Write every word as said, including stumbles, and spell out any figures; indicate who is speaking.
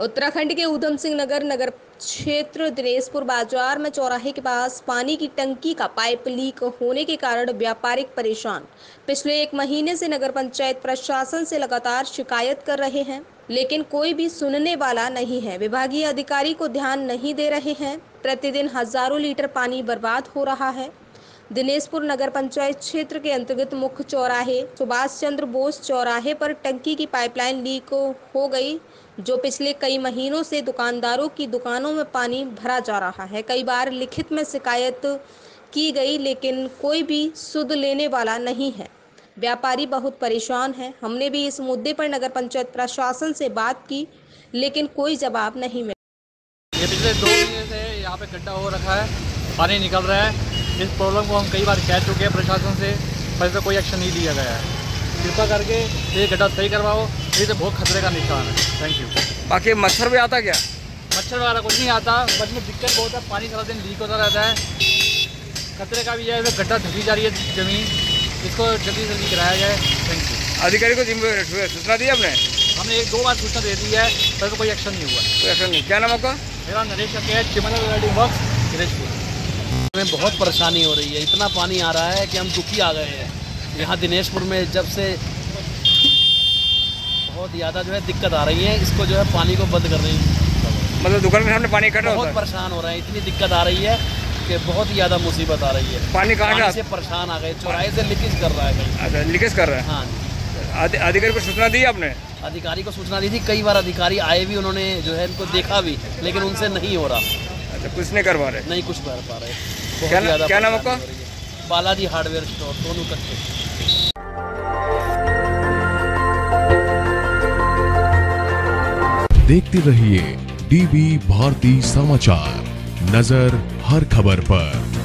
Speaker 1: उत्तराखंड के ऊधम सिंह नगर नगर क्षेत्र दिनेशपुर बाजार में चौराहे के पास पानी की टंकी का पाइप लीक होने के कारण व्यापारिक परेशान। पिछले एक महीने से नगर पंचायत प्रशासन से लगातार शिकायत कर रहे हैं, लेकिन कोई भी सुनने वाला नहीं है। विभागीय अधिकारी को ध्यान नहीं दे रहे हैं। प्रतिदिन हजारों लीटर पानी बर्बाद हो रहा है। दिनेशपुर नगर पंचायत क्षेत्र के अंतर्गत मुख्य चौराहे सुभाष चंद्र बोस चौराहे पर टंकी की पाइपलाइन लीक हो गई, जो पिछले कई महीनों से दुकानदारों की दुकानों में पानी भरा जा रहा है। कई बार लिखित में शिकायत की गई, लेकिन कोई भी सुध लेने वाला नहीं है। व्यापारी बहुत परेशान हैं। हमने भी इस मुद्दे पर नगर पंचायत प्रशासन से बात की, लेकिन कोई जवाब नहीं मिला।
Speaker 2: ये पिछले दो महीने से यहाँ पे गड्ढा हो रखा है, पानी निकल रहा है। इस प्रॉब्लम को हम कई बार कह चुके हैं प्रशासन से, पर इसका कोई एक्शन नहीं लिया गया है। कृपा करके ये गड्ढा सही करवाओ, ये तो बहुत खतरे का निशान है। Thank you.
Speaker 3: बाकी मच्छर भी आता क्या?
Speaker 2: मच्छर वगैरह कुछ नहीं आता, बस में दिक्कत बहुत है, पानी सारा दिन लीक होता रहता है। खतरे का भी है, गड्ढा धसी जा रही है जमीन, इसको जल्दी से जल्दी कराया जाए। Thank you.
Speaker 3: अधिकारी को सूचना दी आपने?
Speaker 2: हमने एक दो बार सूचना दे दी है, पर तो कोई एक्शन नहीं हुआ।
Speaker 3: कोई एक्शन नहीं। क्या नाम आपका?
Speaker 2: मेरा नरेश है, चिमन वेल्डिंग वर्क्स दिनेशपुर।
Speaker 4: हमें बहुत परेशानी हो रही है, इतना पानी आ रहा है कि हम दुखी आ गए हैं। यहाँ दिनेशपुर में जब से बहुत ज़्यादा जो है दिक्कत आ रही है, इसको जो है पानी को बंद कर रही है।
Speaker 3: मतलब दुकान में सामने पानी इकट्ठा होता है?
Speaker 4: बहुत परेशान हो रहे हैं, इतनी दिक्कत आ रही है कि बहुत ही ज़्यादा मुसीबत आ रही है।
Speaker 3: पानी कहाँ से?
Speaker 4: परेशान आ गए, चौराहे से लीकेज कर रहा है कहीं।
Speaker 3: अच्छा, लीकेज कर रहा है।
Speaker 4: हाँ।
Speaker 3: अधिकारी को सूचना दी आपने?
Speaker 4: अधिकारी को सूचना दी थी, कई बार अधिकारी आए भी, उन्होंने जो है इनको देखा भी, लेकिन उनसे नहीं हो रहा।
Speaker 3: अच्छा, कुछ नहीं करवा रहे?
Speaker 4: नहीं कुछ कर पा रहे।
Speaker 3: क्या, ना, क्या नाम आपका?
Speaker 4: बालाजी हार्डवेयर स्टोर, दोनों कच्चे।
Speaker 5: देखते रहिए डीवी भारती समाचार, नजर हर खबर पर।